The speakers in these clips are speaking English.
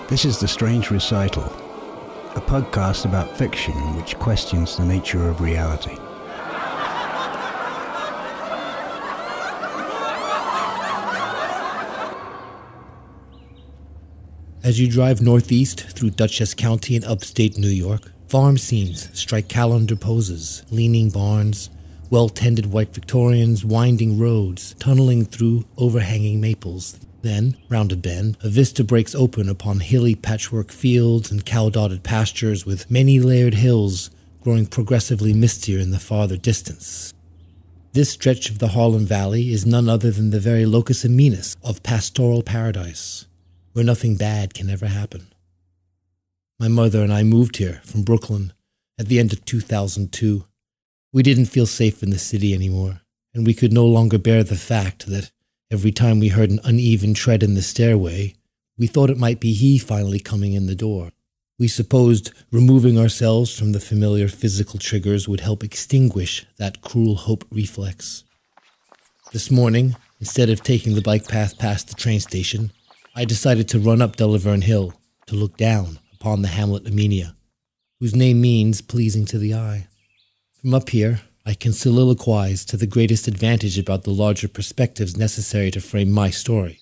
This is The Strange Recital, a podcast about fiction which questions the nature of reality. As you drive northeast through Dutchess County in upstate New York, farm scenes strike calendar poses, leaning barns, well-tended white Victorians, winding roads, tunneling through overhanging maples. Then, round a bend, a vista breaks open upon hilly patchwork fields and cow-dotted pastures with many-layered hills growing progressively mistier in the farther distance. This stretch of the Harlem Valley is none other than the very Locus Amoenus of pastoral paradise, where nothing bad can ever happen. My mother and I moved here from Brooklyn at the end of 2002. We didn't feel safe in the city anymore, and we could no longer bear the fact that every time we heard an uneven tread in the stairway, we thought it might be he finally coming in the door. We supposed removing ourselves from the familiar physical triggers would help extinguish that cruel hope reflex. This morning, instead of taking the bike path past the train station, I decided to run up Delaverne Hill to look down upon the Hamlet Amoenus, whose name means pleasing to the eye. From up here, I can soliloquize to the greatest advantage about the larger perspectives necessary to frame my story.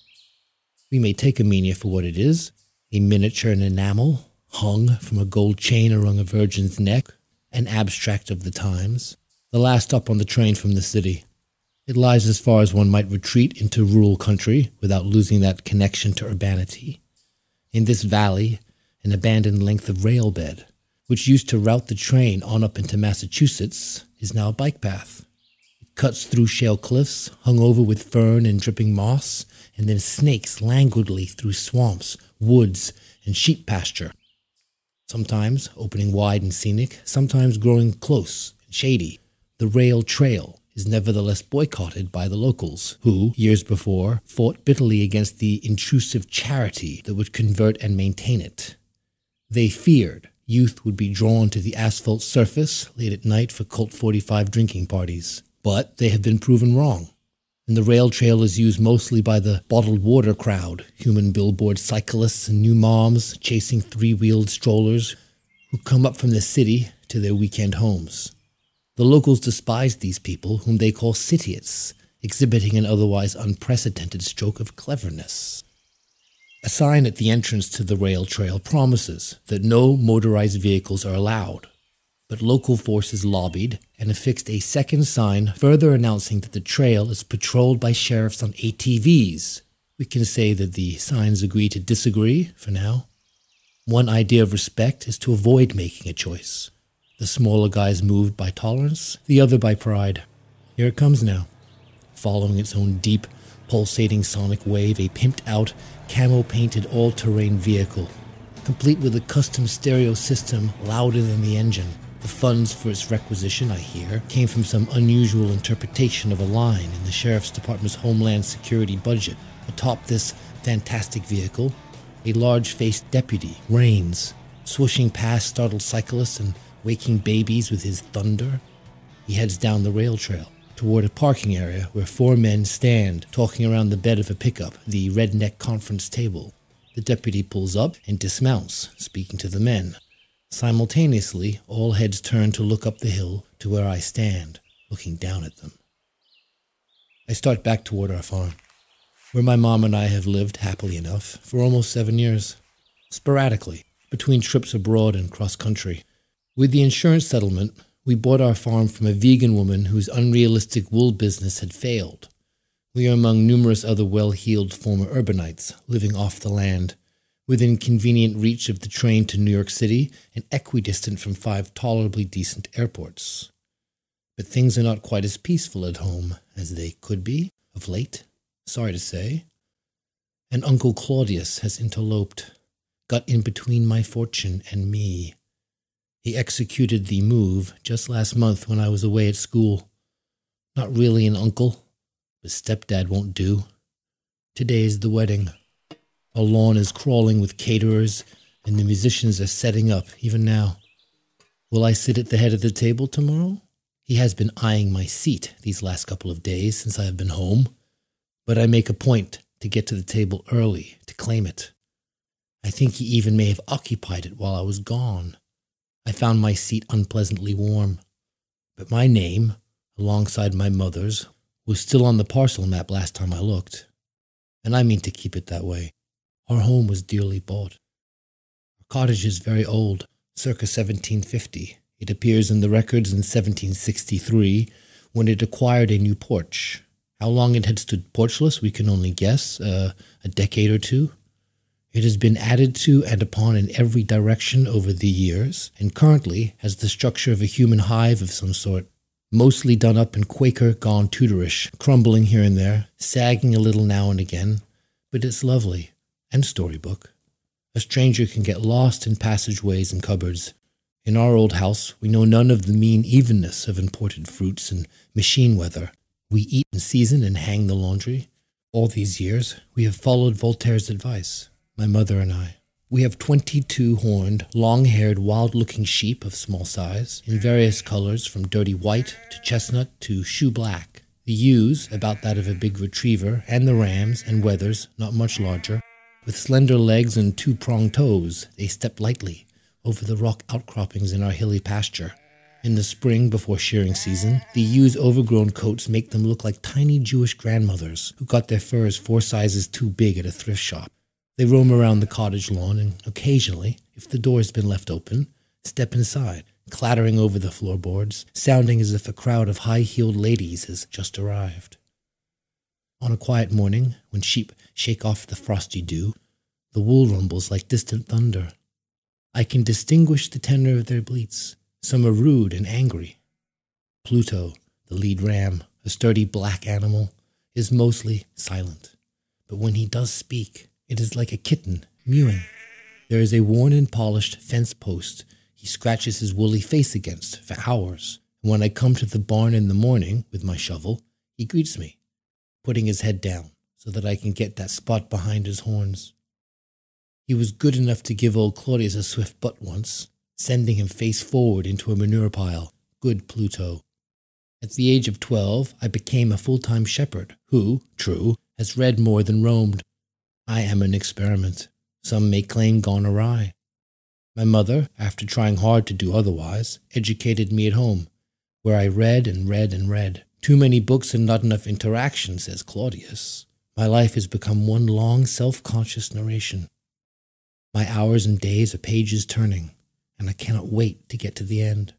We may take Amoenus for what it is, a miniature in enamel, hung from a gold chain around a virgin's neck, an abstract of the times, the last stop on the train from the city. It lies as far as one might retreat into rural country without losing that connection to urbanity. In this valley, an abandoned length of rail bed, which used to route the train on up into Massachusetts, is now a bike path. It cuts through shale cliffs, hung over with fern and dripping moss, and then snakes languidly through swamps, woods, and sheep pasture. Sometimes opening wide and scenic, sometimes growing close and shady, the rail trail is nevertheless boycotted by the locals, who, years before, fought bitterly against the intrusive charity that would convert and maintain it. They feared youth would be drawn to the asphalt surface late at night for Colt 45 drinking parties. But they have been proven wrong, and the rail trail is used mostly by the bottled water crowd, human billboard cyclists and new moms chasing three-wheeled strollers who come up from the city to their weekend homes. The locals despise these people, whom they call citiots, exhibiting an otherwise unprecedented stroke of cleverness. A sign at the entrance to the rail trail promises that no motorized vehicles are allowed, but local forces lobbied and affixed a second sign further announcing that the trail is patrolled by sheriffs on ATVs. We can say that the signs agree to disagree for now. One idea of respect is to avoid making a choice. The smaller guys moved by tolerance, the other by pride. Here it comes now, following its own deep, pulsating sonic wave, a pimped-out, camo-painted all-terrain vehicle, complete with a custom stereo system louder than the engine. The funds for its requisition, I hear, came from some unusual interpretation of a line in the Sheriff's Department's Homeland Security budget. Atop this fantastic vehicle, a large-faced deputy reigns, swooshing past startled cyclists and waking babies with his thunder. He heads down the rail trail toward a parking area where four men stand talking around the bed of a pickup, the redneck conference table. The deputy pulls up and dismounts, speaking to the men. Simultaneously, all heads turn to look up the hill to where I stand, looking down at them. I start back toward our farm, where my mom and I have lived happily enough for almost 7 years, sporadically, between trips abroad and cross-country. With the insurance settlement, we bought our farm from a vegan woman whose unrealistic wool business had failed. We are among numerous other well-heeled former urbanites living off the land, within convenient reach of the train to New York City and equidistant from 5 tolerably decent airports. But things are not quite as peaceful at home as they could be of late, sorry to say. And Uncle Claudius has interloped, got in between my fortune and me. He executed the move just last month when I was away at school. Not really an uncle, but stepdad won't do. Today is the wedding. Our lawn is crawling with caterers, and the musicians are setting up even now. Will I sit at the head of the table tomorrow? He has been eyeing my seat these last couple of days since I have been home, but I make a point to get to the table early to claim it. I think he even may have occupied it while I was gone. I found my seat unpleasantly warm. But my name, alongside my mother's, was still on the parcel map last time I looked. And I mean to keep it that way. Our home was dearly bought. Our cottage is very old, circa 1750. It appears in the records in 1763, when it acquired a new porch. How long it had stood porchless we can only guess, a decade or two. It has been added to and upon in every direction over the years, and currently has the structure of a human hive of some sort, mostly done up in Quaker gone Tudorish, crumbling here and there, sagging a little now and again, but it's lovely, and storybook. A stranger can get lost in passageways and cupboards. In our old house, we know none of the mean evenness of imported fruits and machine weather. We eat in season and hang the laundry. All these years, we have followed Voltaire's advice, my mother and I. We have 22 horned, long-haired, wild-looking sheep of small size, in various colors from dirty white to chestnut to shoe black. The ewes, about that of a big retriever, and the rams and wethers, not much larger. With slender legs and two-pronged toes, they step lightly over the rock outcroppings in our hilly pasture. In the spring, before shearing season, the ewes' overgrown coats make them look like tiny Jewish grandmothers who got their furs 4 sizes too big at a thrift shop. They roam around the cottage lawn and occasionally, if the door has been left open, step inside, clattering over the floorboards, sounding as if a crowd of high-heeled ladies has just arrived. On a quiet morning, when sheep shake off the frosty dew, the wool rumbles like distant thunder. I can distinguish the tenor of their bleats. Some are rude and angry. Pluto, the lead ram, a sturdy black animal, is mostly silent. But when he does speak, it is like a kitten mewing. There is a worn and polished fence post he scratches his woolly face against for hours. And when I come to the barn in the morning with my shovel, he greets me, putting his head down so that I can get that spot behind his horns. He was good enough to give old Claudius a swift butt once, sending him face forward into a manure pile. Good Pluto. At the age of 12, I became a full-time shepherd who, true, has read more than roamed. I am an experiment. Some may claim gone awry. My mother, after trying hard to do otherwise, educated me at home, where I read and read and read. Too many books and not enough interaction, says Claudius. My life has become one long self-conscious narration. My hours and days are pages turning, and I cannot wait to get to the end.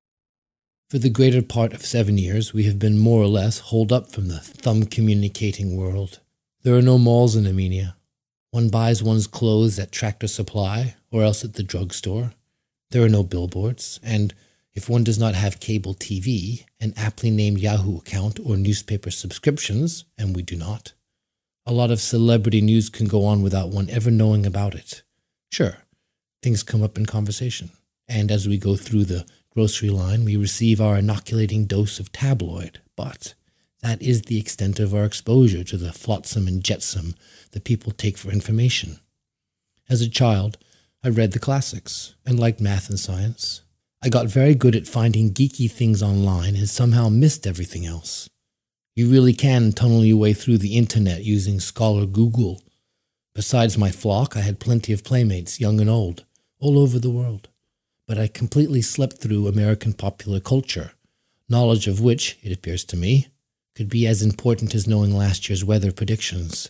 For the greater part of 7 years, we have been more or less holed up from the thumb-communicating world. There are no malls in Amoenia. One buys one's clothes at Tractor Supply or else at the drugstore. There are no billboards, and if one does not have cable TV, an aptly named Yahoo account, or newspaper subscriptions, and we do not, a lot of celebrity news can go on without one ever knowing about it. Sure, things come up in conversation, and as we go through the grocery line, we receive our inoculating dose of tabloid, but that is the extent of our exposure to the flotsam and jetsam that people take for information. As a child, I read the classics and liked math and science. I got very good at finding geeky things online and somehow missed everything else. You really can tunnel your way through the internet using Scholar Google. Besides my flock, I had plenty of playmates, young and old, all over the world. But I completely slept through American popular culture, knowledge of which, it appears to me, could be as important as knowing last year's weather predictions.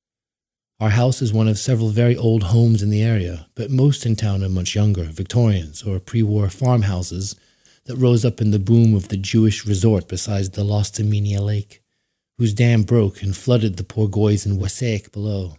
Our house is one of several very old homes in the area, but most in town are much younger, Victorians or pre-war farmhouses that rose up in the boom of the Jewish resort beside the Lost Amoenia Lake, whose dam broke and flooded the poor goys in Wassaic below.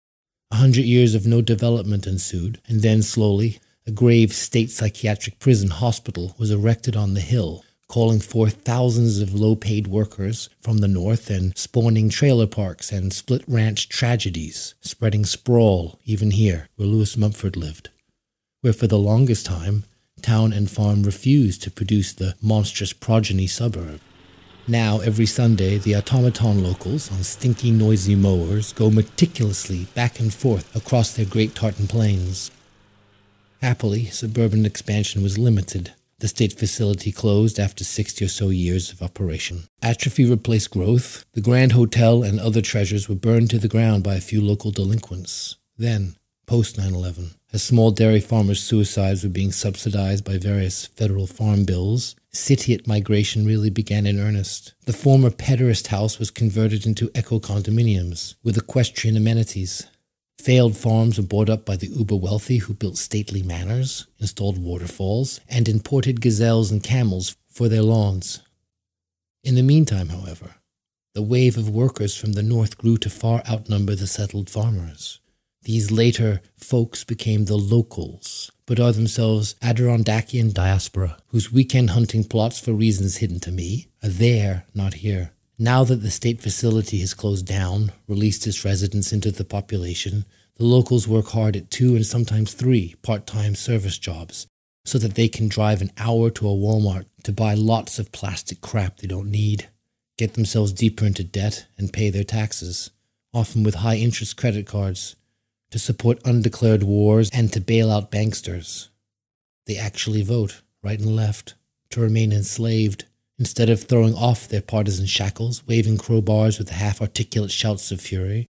100 years of no development ensued, and then slowly, a grave state psychiatric prison hospital was erected on the hill, calling forth thousands of low-paid workers from the north and spawning trailer parks and split ranch tragedies, spreading sprawl even here, where Lewis Mumford lived, where for the longest time, town and farm refused to produce the monstrous progeny suburb. Now, every Sunday, the automaton locals on stinky, noisy mowers go meticulously back and forth across their great tartan plains. Happily, suburban expansion was limited. The state facility closed after 60 or so years of operation. Atrophy replaced growth. The Grand Hotel and other treasures were burned to the ground by a few local delinquents. Then, post 9/11. As small dairy farmers' suicides were being subsidized by various federal farm bills, citiate migration really began in earnest. The former pederast house was converted into eco-condominiums with equestrian amenities. Failed farms were bought up by the uber-wealthy who built stately manors, installed waterfalls, and imported gazelles and camels for their lawns. In the meantime, however, the wave of workers from the north grew to far outnumber the settled farmers. These later folks became the locals, but are themselves Adirondacian diaspora, whose weekend hunting plots, for reasons hidden to me, are there, not here. Now that the state facility has closed down, released its residents into the population, the locals work hard at 2 and sometimes 3 part-time service jobs, so that they can drive an hour to a Walmart to buy lots of plastic crap they don't need, get themselves deeper into debt, and pay their taxes, often with high-interest credit cards, to support undeclared wars and to bail out banksters. They actually vote, right and left, to remain enslaved, instead of throwing off their partisan shackles, waving crowbars with half-articulate shouts of fury.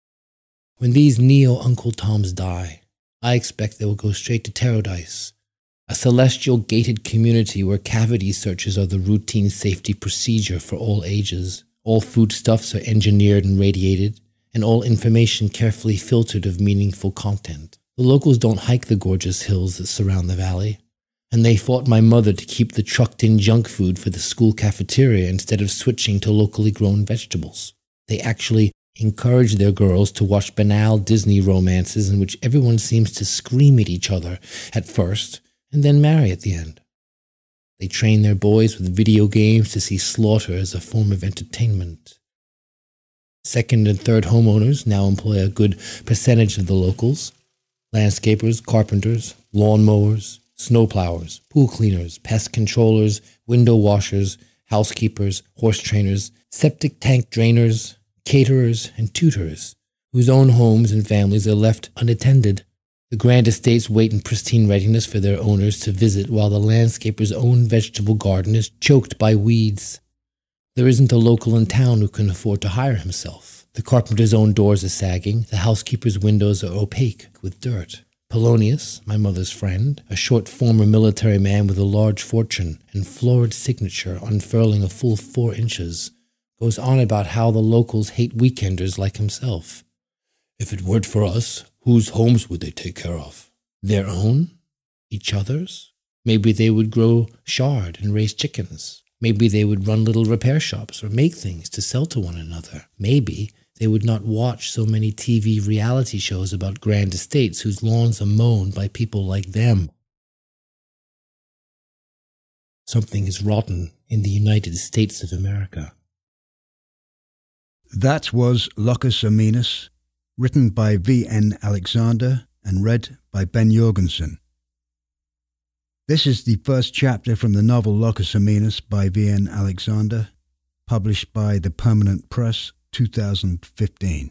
When these neo-Uncle Toms die, I expect they will go straight to Paradise, a celestial gated community where cavity searches are the routine safety procedure for all ages. All foodstuffs are engineered and radiated, and all information carefully filtered of meaningful content. The locals don't hike the gorgeous hills that surround the valley, and they fought my mother to keep the trucked-in junk food for the school cafeteria instead of switching to locally grown vegetables. They actually encourage their girls to watch banal Disney romances in which everyone seems to scream at each other at first and then marry at the end. They train their boys with video games to see slaughter as a form of entertainment. Second and third homeowners now employ a good percentage of the locals: landscapers, carpenters, lawn mowers, snowplowers, pool cleaners, pest controllers, window washers, housekeepers, horse trainers, septic tank drainers, caterers, and tutors, whose own homes and families are left unattended. The grand estates wait in pristine readiness for their owners to visit, while the landscaper's own vegetable garden is choked by weeds. There isn't a local in town who can afford to hire himself. The carpenter's own doors are sagging, the housekeeper's windows are opaque with dirt. Polonius, my mother's friend, a short former military man with a large fortune and florid signature unfurling a full 4 inches, goes on about how the locals hate weekenders like himself. If it weren't for us, whose homes would they take care of? Their own? Each other's? Maybe they would grow chard and raise chickens. Maybe they would run little repair shops or make things to sell to one another. Maybe they would not watch so many TV reality shows about grand estates whose lawns are mown by people like them. Something is rotten in the United States of America. That was Locus, Amoenus, written by V.N. Alexander and read by Ben Jorgensen. This is the first chapter from the novel Locus, Amoenus by V.N. Alexander, published by the Permanent Press, 2015.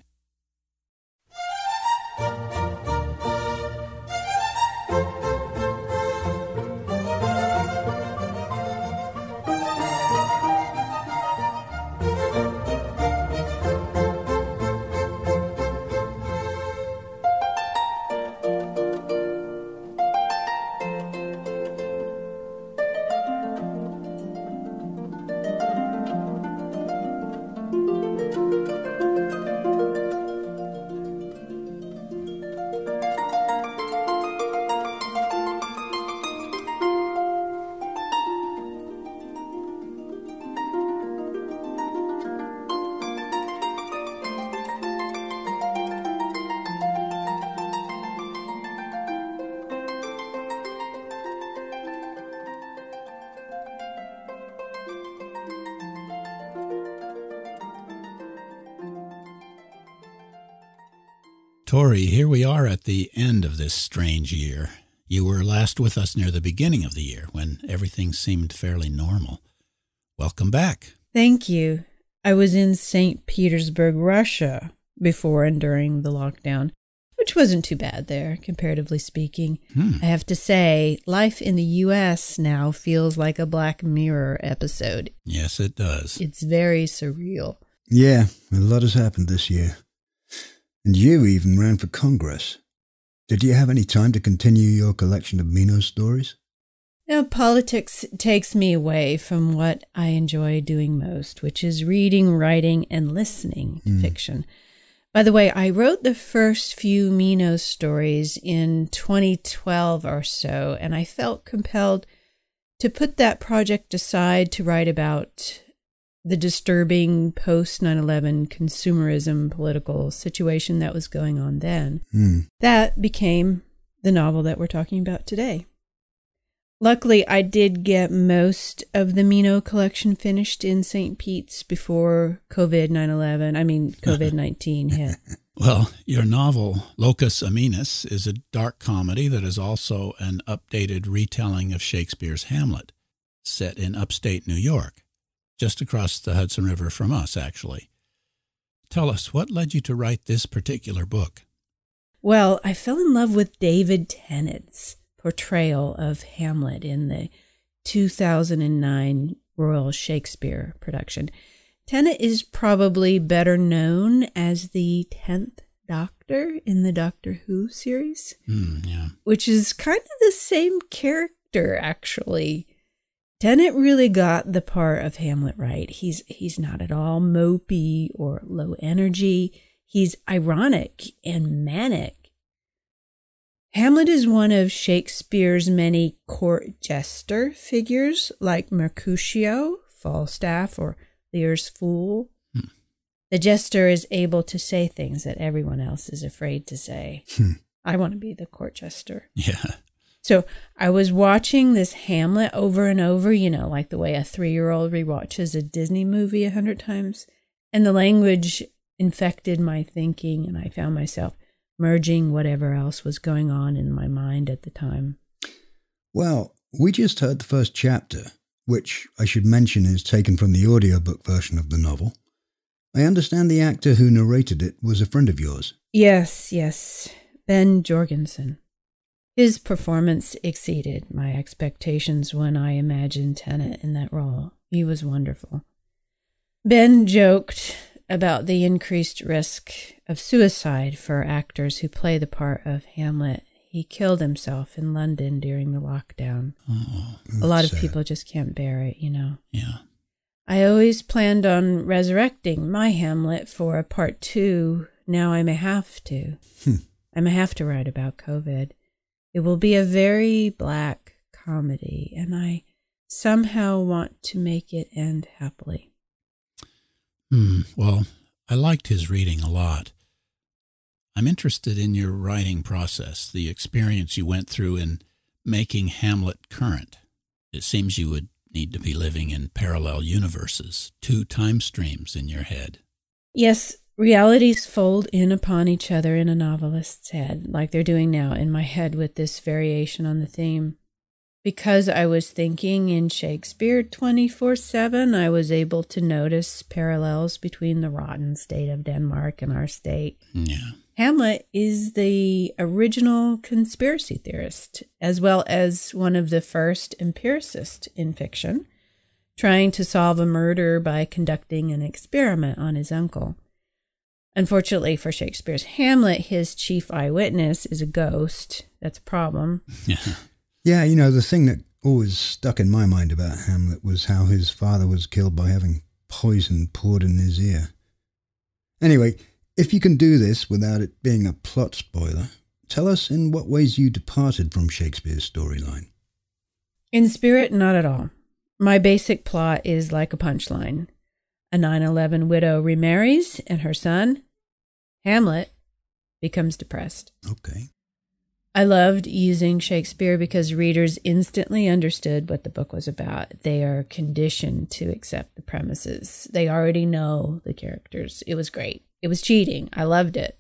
Tori, here we are at the end of this strange year. You were last with us near the beginning of the year when everything seemed fairly normal. Welcome back. Thank you. I was in St. Petersburg, Russia before and during the lockdown, which wasn't too bad there, comparatively speaking. I have to say, life in the U.S. now feels like a Black Mirror episode. Yes, it does. It's very surreal. Yeah, a lot has happened this year. And you even ran for Congress. Did you have any time to continue your collection of Mino stories? Now, politics takes me away from what I enjoy doing most, which is reading, writing, and listening to fiction. By the way, I wrote the first few Mino stories in 2012 or so, and I felt compelled to put that project aside to write about the disturbing post-9/11 consumerism political situation that was going on then. That became the novel that we're talking about today. Luckily, I did get most of the Mino collection finished in St. Pete's before COVID-19 hit. Well, your novel, Locus, Amoenus, is a dark comedy that is also an updated retelling of Shakespeare's Hamlet, set in upstate New York, just across the Hudson River from us, actually. Tell us, what led you to write this particular book? Well, I fell in love with David Tennant's portrayal of Hamlet in the 2009 Royal Shakespeare production. Tennant is probably better known as the 10th Doctor in the Doctor Who series, which is kind of the same character, actually. Tennant really got the part of Hamlet right. He's not at all mopey or low energy. He's ironic and manic. Hamlet is one of Shakespeare's many court jester figures, like Mercutio, Falstaff, or Lear's Fool. The jester is able to say things that everyone else is afraid to say. I want to be the court jester. Yeah. So I was watching this Hamlet over and over, like the way a 3-year-old rewatches a Disney movie 100 times. And the language infected my thinking, and I found myself merging whatever else was going on in my mind at the time. Well, we just heard the first chapter, which I should mention is taken from the audiobook version of the novel. I understand the actor who narrated it was a friend of yours. Yes. Ben Jorgensen. His performance exceeded my expectations when I imagined Tennant in that role. He was wonderful. Ben joked about the increased risk of suicide for actors who play the part of Hamlet. He killed himself in London during the lockdown. A lot of people just can't bear it, Yeah. I always planned on resurrecting my Hamlet for a part 2. Now I may have to. I may have to write about COVID. It will be a very black comedy, and I somehow want to make it end happily. Well, I liked his reading a lot. I'm interested in your writing process, the experience you went through in making Hamlet current. It seems you would need to be living in parallel universes, 2 time streams in your head. Yes, realities fold in upon each other in a novelist's head, like they're doing now in my head with this variation on the theme. Because I was thinking in Shakespeare 24/7, I was able to notice parallels between the rotten state of Denmark and our state. Yeah. Hamlet is the original conspiracy theorist, as well as one of the first empiricists in fiction, trying to solve a murder by conducting an experiment on his uncle. Unfortunately for Shakespeare's Hamlet, his chief eyewitness is a ghost. That's a problem. Yeah, the thing that always stuck in my mind about Hamlet was how his father was killed by having poison poured in his ear. Anyway, if you can do this without it being a plot spoiler, tell us in what ways you departed from Shakespeare's storyline. In spirit, not at all. My basic plot is like a punchline. A 9/11 widow remarries, and her son, Hamlet, becomes depressed. Okay. I loved using Shakespeare because readers instantly understood what the book was about. They are conditioned to accept the premises. They already know the characters. It was great. It was cheating. I loved it.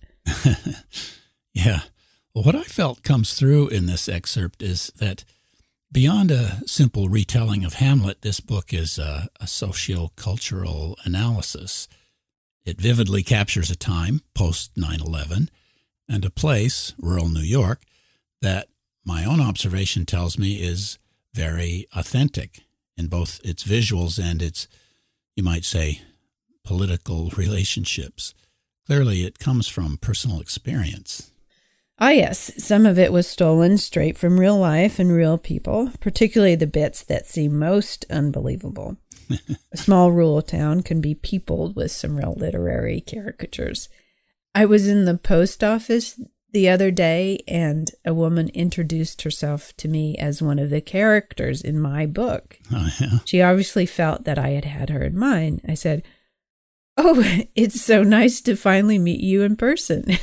Yeah. Well, what I felt comes through in this excerpt is that beyond a simple retelling of Hamlet, this book is a socio-cultural analysis. It vividly captures a time, post 9/11, and a place, rural New York, that my own observation tells me is very authentic in both its visuals and its, you might say, political relationships. Clearly, it comes from personal experience. Ah, yes, some of it was stolen straight from real life and real people, particularly the bits that seem most unbelievable. A small rural town can be peopled with some real literary caricatures. I was in the post office the other day, and a woman introduced herself to me as one of the characters in my book. Oh, yeah. She obviously felt that I had her in mind. I said, "Oh, it's so nice to finally meet you in person."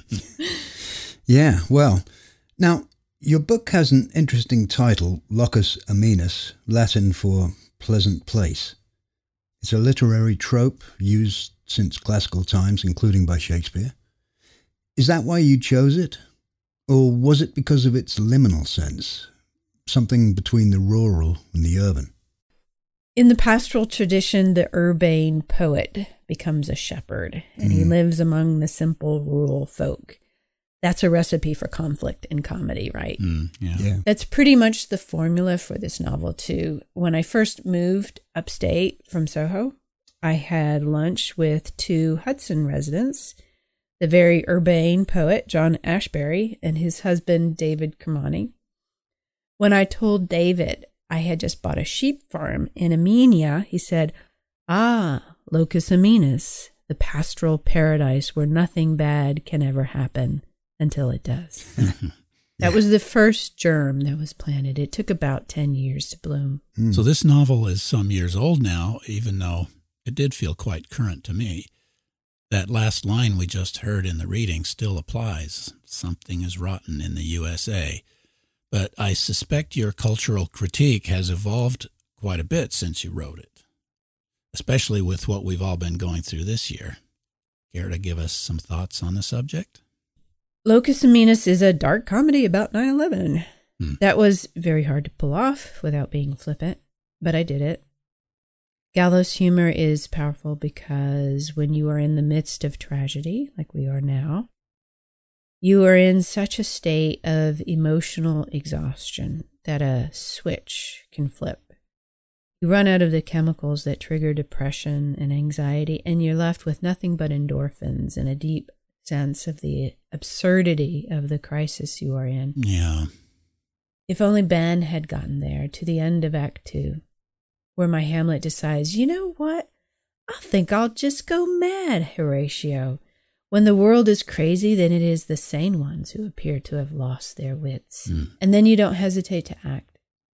Yeah, well, now, your book has an interesting title, Locus Amoenus, Latin for pleasant place. It's a literary trope used since classical times, including by Shakespeare. Is that why you chose it? Or was it because of its liminal sense, something between the rural and the urban? In the pastoral tradition, the urbane poet becomes a shepherd, and he lives among the simple rural folk. That's a recipe for conflict in comedy, right? Yeah. That's pretty much the formula for this novel, too. When I first moved upstate from Soho, I had lunch with 2 Hudson residents, the very urbane poet John Ashbery and his husband David Kermani. When I told David I had just bought a sheep farm in Amoenia, he said, "Ah, Locus Amoenus, the pastoral paradise where nothing bad can ever happen. Until it does." That was the first germ that was planted. It took about 10 years to bloom. So this novel is some years old now, even though it did feel quite current to me. That last line we just heard in the reading still applies. Something is rotten in the USA. But I suspect your cultural critique has evolved quite a bit since you wrote it, especially with what we've all been going through this year. Care to give us some thoughts on the subject? Locus Amoenus is a dark comedy about 9/11. That was very hard to pull off without being flippant, but I did it. Gallows humor is powerful because when you are in the midst of tragedy, like we are now, you are in such a state of emotional exhaustion that a switch can flip. You run out of the chemicals that trigger depression and anxiety, and you're left with nothing but endorphins and a deep sense of the absurdity of the crisis you are in. Yeah. If only Ben had gotten there to the end of Act 2, where my Hamlet decides, "You know what? I think I'll just go mad, Horatio." When the world is crazy, then it is the sane ones who appear to have lost their wits. And then you don't hesitate to act.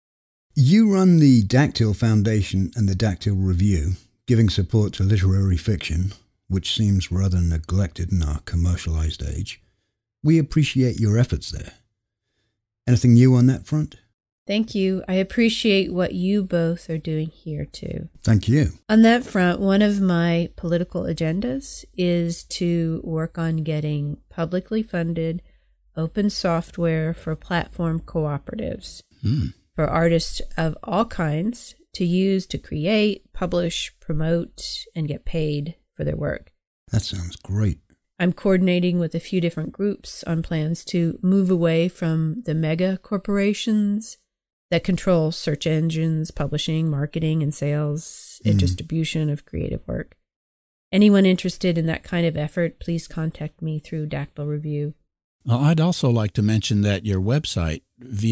You run the Dactyl Foundation and the Dactyl Review, giving support to literary fiction, which seems rather neglected in our commercialized age. We appreciate your efforts there. Anything new on that front? Thank you. I appreciate what you both are doing here, too. Thank you. On that front, one of my political agendas is to work on getting publicly funded open software for platform cooperatives for artists of all kinds to use to create, publish, promote, and get paid for their work. That sounds great. I'm coordinating with a few different groups on plans to move away from the mega corporations that control search engines, publishing, marketing, and sales, and distribution of creative work. Anyone interested in that kind of effort, please contact me through Dactyl Review. Well, I'd also like to mention that your website,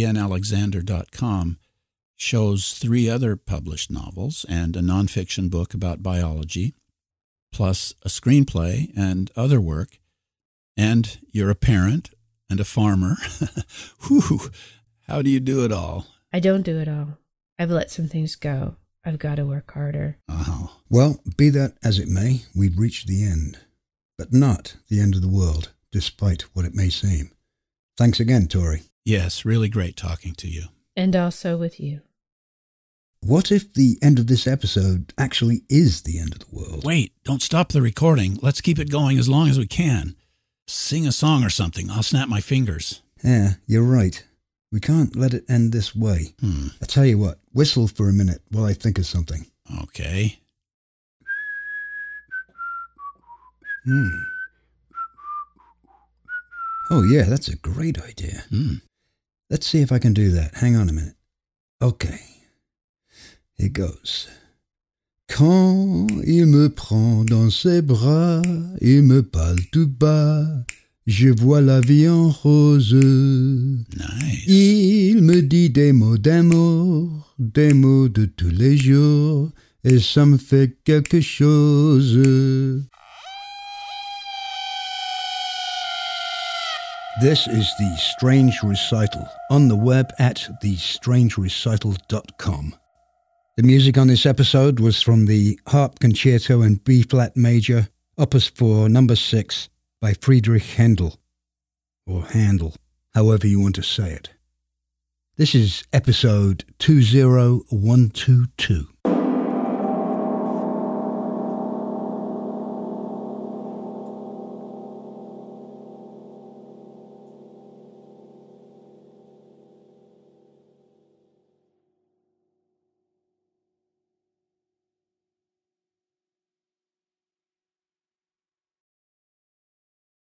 vnalexander.com, shows 3 other published novels and a nonfiction book about biology, plus a screenplay and other work. And you're a parent and a farmer. Whew, how do you do it all? I don't do it all. I've let some things go. I've got to work harder. Oh. Well, be that as it may, we've reached the end. But not the end of the world, despite what it may seem. Thanks again, Tori. Yes, really great talking to you. And also with you. What if the end of this episode actually is the end of the world? Wait, don't stop the recording. Let's keep it going as long as we can. Sing a song or something. I'll snap my fingers. Yeah, you're right. We can't let it end this way. I tell you what, whistle for a minute while I think of something. Okay. Oh yeah, that's a great idea. Let's see if I can do that. Hang on a minute. Okay. Here goes. Quand il me prend dans ses bras, il me parle tout bas, Je vois la vie en rose. Nice. Il me dit des mots d'amour, des mots de tous les jours, et ça me fait quelque chose. This is The Strange Recital, on the web at thestrangerecital.com. The music on this episode was from the Harp Concerto in B-flat major, Opus 4, number 6, by Friedrich Händel, or Handel, however you want to say it. This is episode 20122.